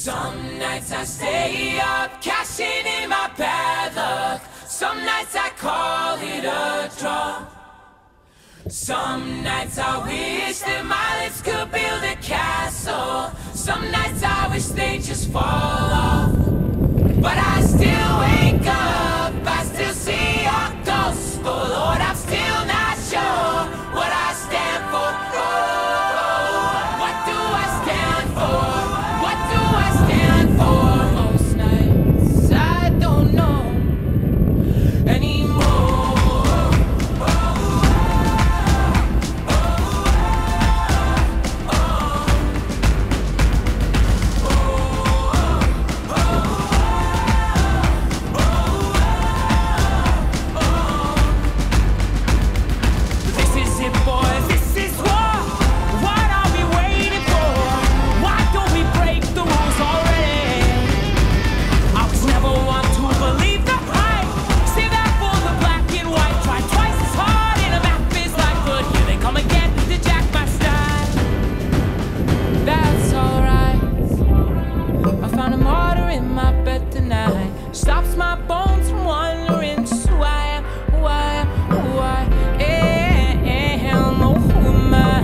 Some nights I stay up, cashing in my bad luck. Some nights I call it a draw. Some nights I wish that my lips could build a castle. Some nights I wish they just fall off. But I still wake up, I still see your ghost. Oh Lord, I'm still not sure what I stand for. Oh, what do I stand for? What do I stand for? Most nights I don't know anymore. Stops my bones from wondering just who I am, who I am, oh, who am I?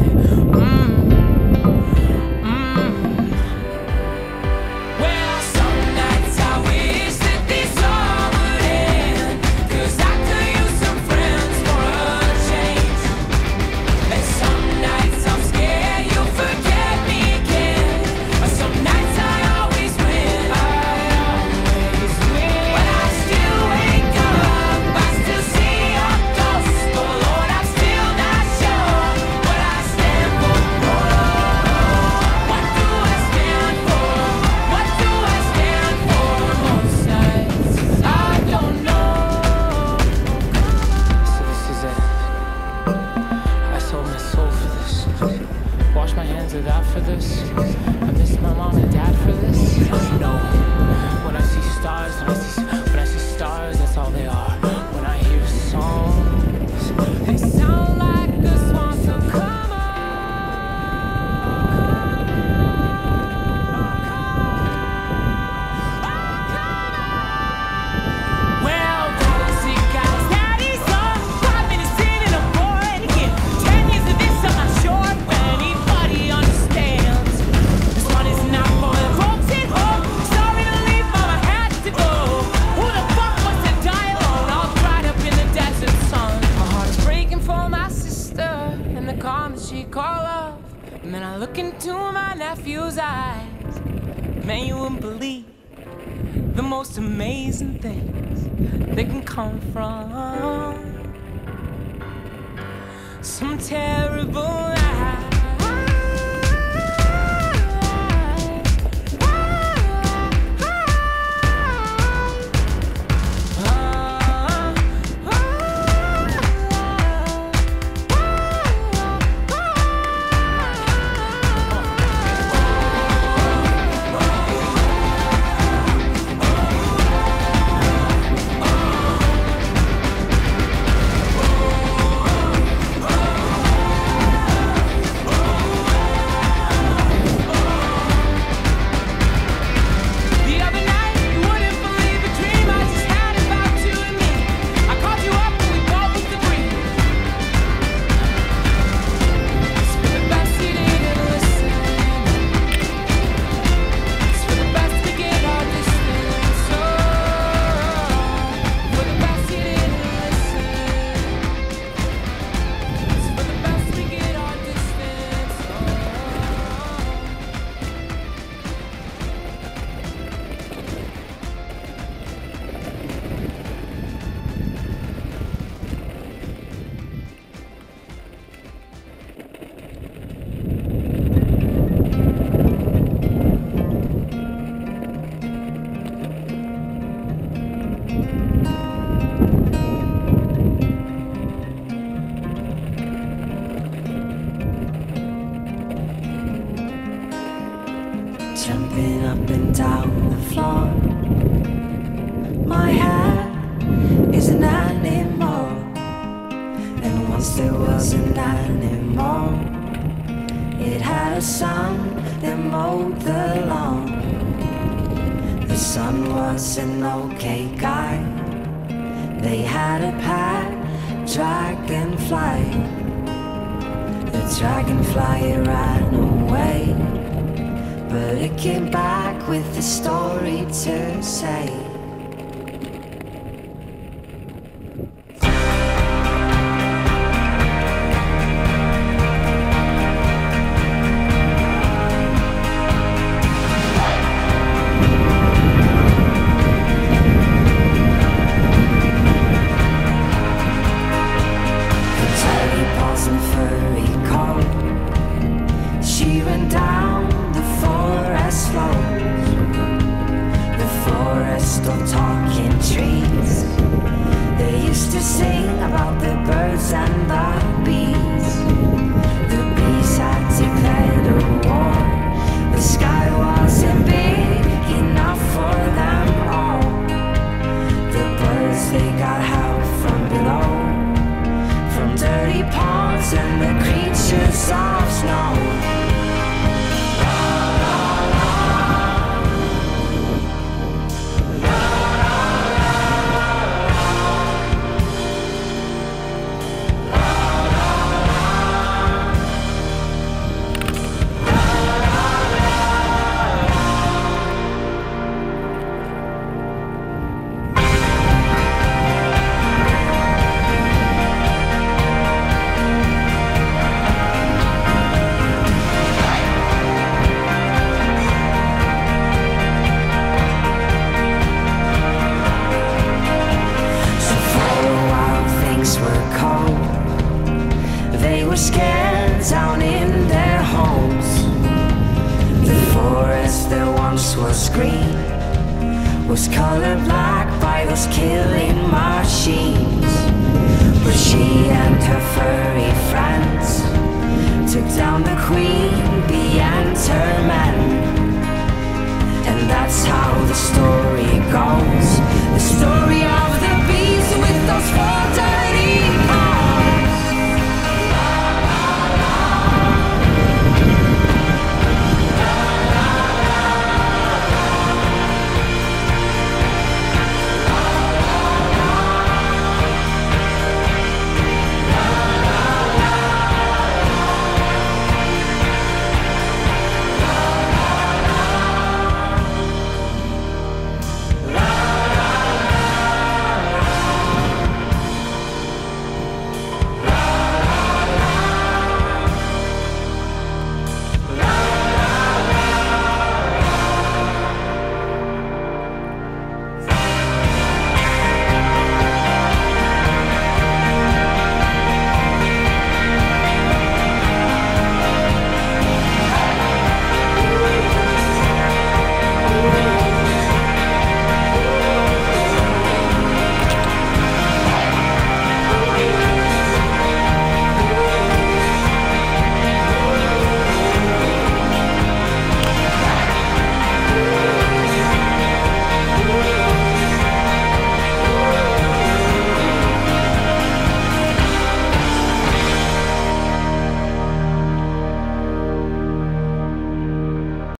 Well, some nights I wish that this all would end, 'cause I could use some friends for a change. And some nights I'm scared you'll forget me again, but some nights I always win. Out for this, I miss my mom and dad for this. No, when I see stars, when I see stars, that's all they are. When I hear songs, they sound like the swans. So come on, well, those guys, daddy's on 5 minutes in and I'm bored again. 10 years of this, I'm not sure when anybody understands. This one is not for the folks at home. Sorry to leave, mama had to go. Who the fuck wants to die alone, all dried up in the desert sun? My heart is breaking for my sister and the calm that she called love. And then I look into my nephew's eyes. Man, you wouldn't believe the most amazing things that can come from some terrible lie. Jumping up and down the floor. My hat is an animal, and once there was an animal. It had a son that mowed the lawn. The son was an okay guy. They had a pet dragonfly. The dragonfly ran away, but it came back with a story to say. She ran down the forest slopes, the forest of talking trees. They used to sing about the birds and the bees. The bees had declared a war. The sky wasn't big enough for them all. The birds, they got help from below, from dirty ponds and the creatures of snow. They were scared down in their homes. The forest that once was green was colored black by those killing machines. But she and her furry friends took down the queen bee and her men.